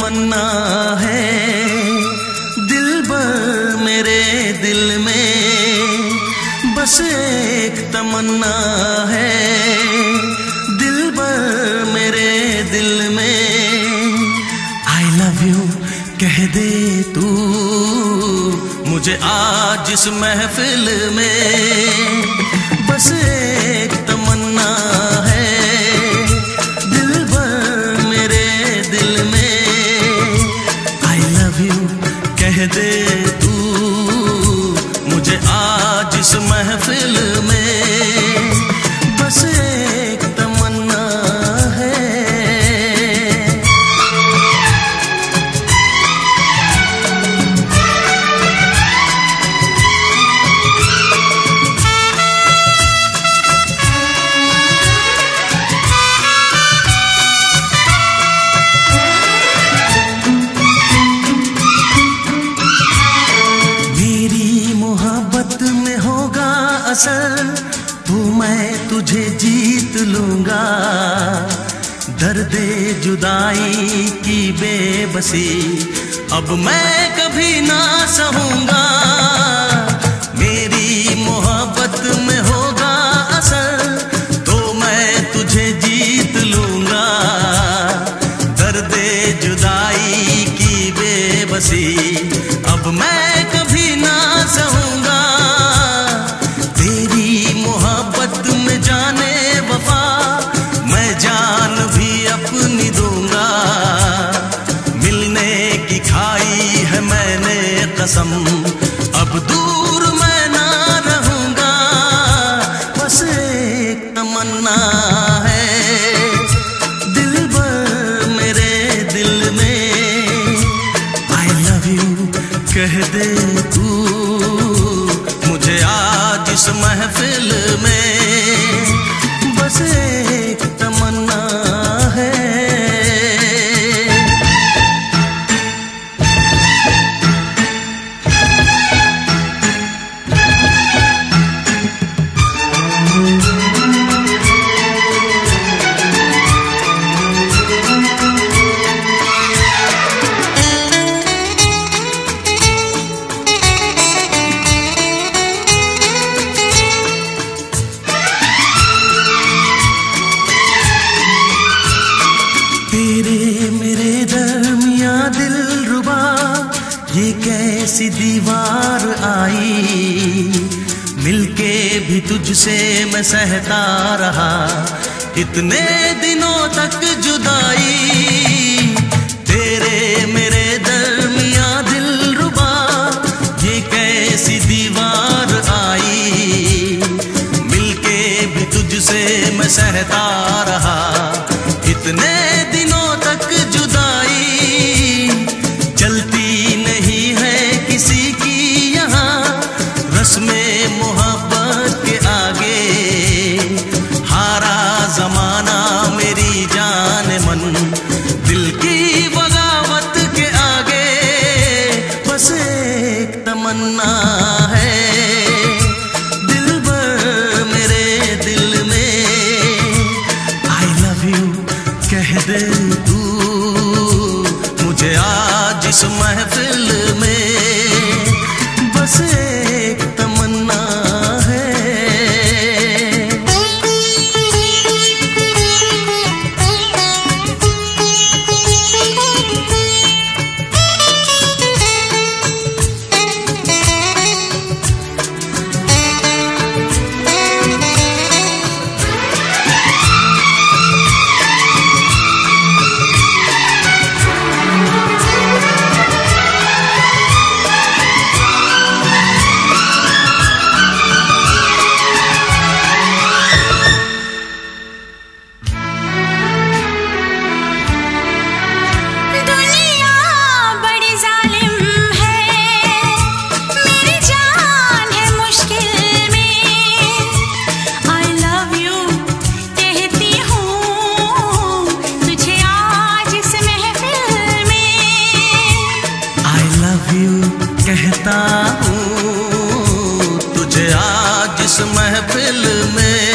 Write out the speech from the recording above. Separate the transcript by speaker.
Speaker 1: तमन्ना है दिलबर मेरे दिल में, बस एक तमन्ना है दिलबर मेरे दिल में। आई लव यू कह दे तू मुझे आज इस महफिल में, बस एक तमन्ना है दिलबर मेरे दिल में। आई लव यू कह दे तू मुझे आज इस महफिल में, बस एक तमन्ना है। तू मैं तुझे जीत लूंगा, दर्दे जुदाई की बेबसी अब मैं कभी ना सहूंगा। मेरी मोहब्बत में होगा असर तो मैं तुझे जीत लूंगा, दर्दे जुदाई की बेबसी अब मैं कभी ना सहूंगा। जाने वफा मैं जान भी अपनी दूंगा, मिलने की खाई है मैंने कसम अब दूर मैं ना रहूंगा, बस एक तमन्ना है दिलबर मेरे दिल में। आई लव यू कह दे तू मुझे आज इस महफिल में, बस एक तमन्ना है। ये कैसी दीवार आई, मिलके भी तुझसे मैं सहता रहा इतने दिनों तक जुदाई। तेरे मेरे दरमिया दिलरुबा ये कैसी दीवार आई, मिलके भी तुझसे मैं सहता रहा इतने दिनों तक जुदाई। चलती नहीं है किसी की यहाँ रस्में मोहब्बत के आगे, हारा जमाना मेरी जान मन दिल की बगावत के आगे, बस एक तमन्ना है दिलबर मेरे दिल में। आई लव यू कह दे तू मुझे आज इस महफिल में, बस एक तमन्ना है। कहता हूँ तुझे आज इस महफिल में,